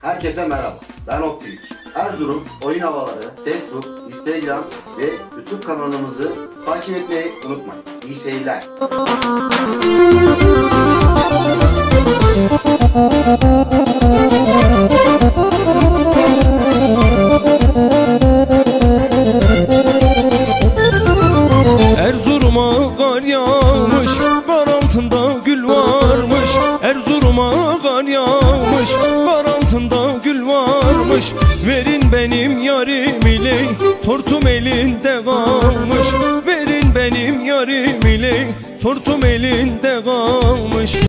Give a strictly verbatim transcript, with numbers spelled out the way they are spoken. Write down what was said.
Herkese merhaba, ben Optik. Erzurum oyun havaları, Facebook, Instagram ve YouTube kanalımızı takip etmeyi unutmayın. İyi seyirler. Erzurum'a kar yağmış, kar altında gül varmış. Erzurum'a kar yağmış, kar altında gül varmış. Verin benim yarim ile, tortum elinde kalmış. Verin benim yarim ile, tortum elinde kalmış.